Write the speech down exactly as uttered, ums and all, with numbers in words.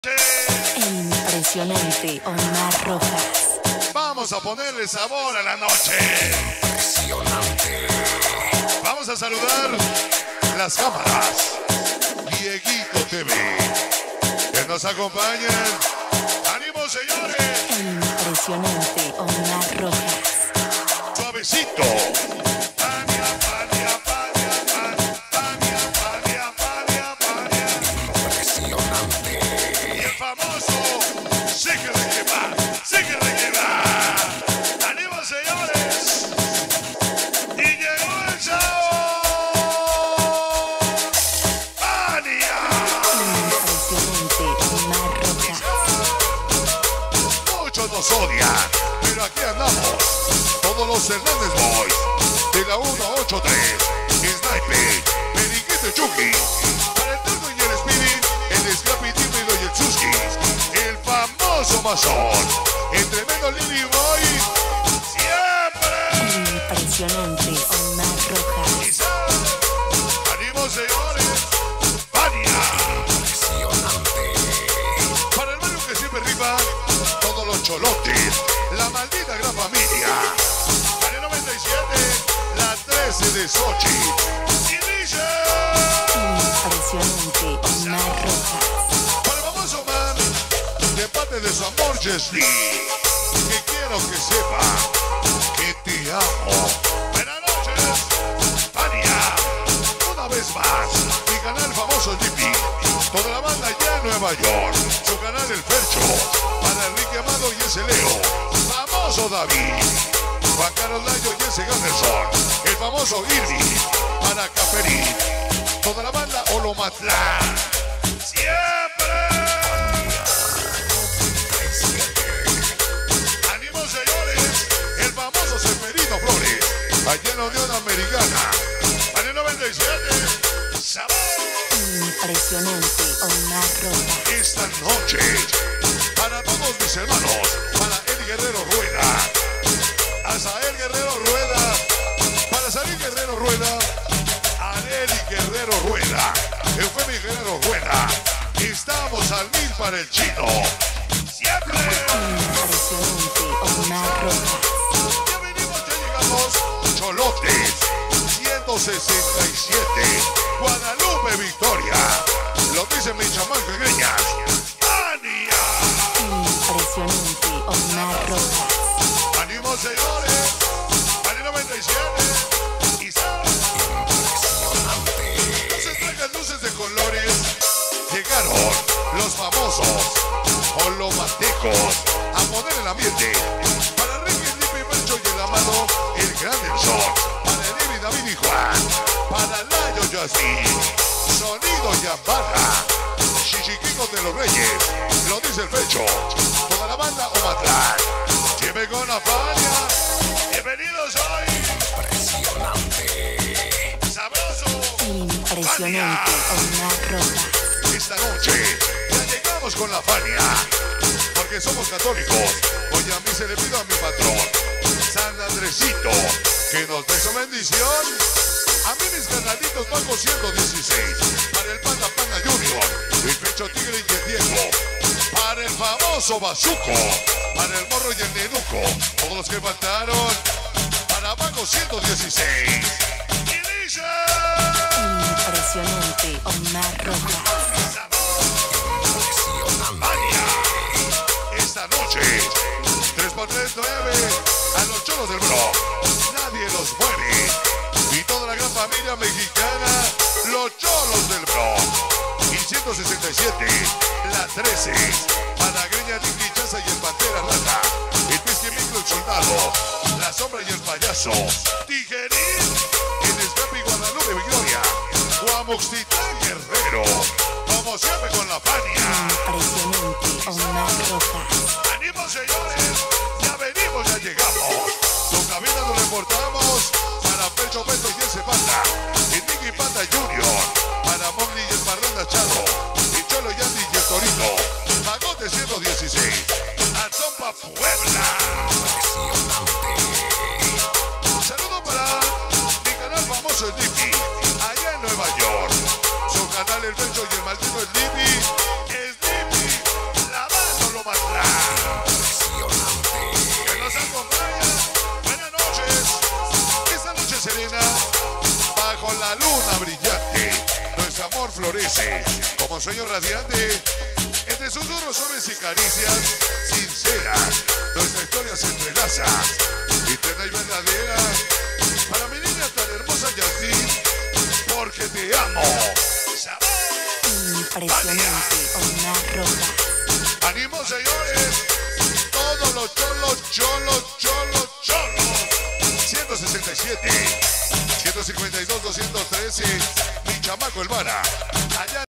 El impresionante Omar Rojas. Vamos a ponerle sabor a la noche. Impresionante. Vamos a saludar las cámaras. Dieguito T V. Que nos acompañan. ¡Ánimo, señores! El impresionante Omar Rojas. Suavecito. Pania, pania, pania, pania, pania, pania, pania, pania. Impresionante. Y el famoso sigue de quemar, sigue de quemar. ¡Ánimo, señores! Y llegó el sabor. ¡Pania! El impresionante Omar Rojas. Muchos nos odian, pero aquí andamos. Todos los Hernández Boys, de la uno a ocho tres, Sniper, Periquito y Chucky, para el Turco y el Spirit, el Scrappy Tímido y el Chusky, el famoso Masón, el tremendo Lily Boy, siempre. El impresionante Omar Rojas. Quizás, ánimo, señores, Pania. Impresionante. Para el barrio que siempre arriba, todos los cholotes, la maldita gran familia. Para el noventa y siete, la trece de Sochi. Y dice... El impresionante Omar Rojas. Para el famoso man, de parte de su amor, Jesly, que quiero que sepa que te amo. Buenas noches, Pania. Una vez más, mi canal famoso Lippy, toda la banda allá en Nueva York, su canal El Fercho, para Enrique Amado y ese Leo, famoso David, Juan Carlos Layo y ese Ganderson, el famoso Irvi, para Caperí, toda la banda Olomatlán, siempre. ¡Ánimo, señores! El famoso Seferino Flores, allá en la Unión Americana, para el noventa y siete, sabor. El impresionante Omar Rojas. Esta noche, para todos mis hermanos, para El Guerrero Rueda, Azael Guerrero Rueda, para Salir Guerrero Rueda, Areli Guerrero Rueda, Eufemio Guerrero Rueda, estamos al mil para el chino, siempre. El impresionante Omar Rojas. Ya venimos, ya llegamos, Cholotes, ciento sesenta y siete, Guadalupe Victoria, lo dicen mis chamancas greñas, ¡Ania! El impresionante Omar Rojas. ¡Ánimo, señores! ¡Vale noventa y siete! ¡Y sal! Impresionante. Luces, tragan luces de colores. Llegaron los famosos holomantecos a poner el ambiente. Para Ricky, Lippy, Mencho y el amado, el gran Nelson. Para Eleni, David y Juan. Para Layo Yasmin. Sonido Yambara. Chichiquicos de los Reyes. Lo dice el pecho. Toda la banda Omatlán. Lleve con la Fania. Bienvenidos hoy. Impresionante. Sabroso. El impresionante Omar Rojas. Esta noche ya llegamos con la Fania, porque somos católicos. Hoy a mí se le pido a mi patrón, San Andresito, que nos dé su bendición. A mí mis canalitos bajo ciento dieciséis, para el Panda Panda Junior, el Pecho Tigre y el Diego, para el famoso Bazuco, para el Morro y el Nenuco, todos los que faltaron, para Bajo ciento dieciséis. Y dice... El impresionante Omar Rojas. Esta noche, tres por tres nueve, a los cholos del Bro, nadie los mueve. Y toda la gran familia mexicana, los cholos del Bro. Y ciento sesenta y siete, la trece, para Greña, Nicky, Chaza y el Pantera Rata. El Pisqui Micro, el Soldado, la Sombra y el Payaso. Tijerín, el Scrappy, Guadalupe Victoria. Guamox Titán Guerrero, como siempre con la Fania. Impresionante Omar Rojas. ¡Ánimo, señores! Ya venimos, ya llegamos. Con cabina nos reportamos para Pecho Beto y ese Panda. Y Nicky Panda Junior. Para Mogli y el Parranda Charro. Y Cholo Yandy y el Torito. Magote ciento dieciséis. Atzompa Puebla. Un saludo para mi canal famoso el Lippy, allá en Nueva York. Su canal El Pecho y el Maldito el Lippy. Es Lippy. florece como sueño radiante. Entre susurros, suaves y caricias sinceras, nuestra historia se entrelaza, interna y verdadera. Para mi niña tan hermosa y a ti, porque te amo. Impresionante, Omar Rojas. ¡Ánimo, señores! Todos los cholos, cholos, cholos, cholos. ciento sesenta y siete, ciento cincuenta y dos, doscientos trece. Mi chamaco el Vara. Allá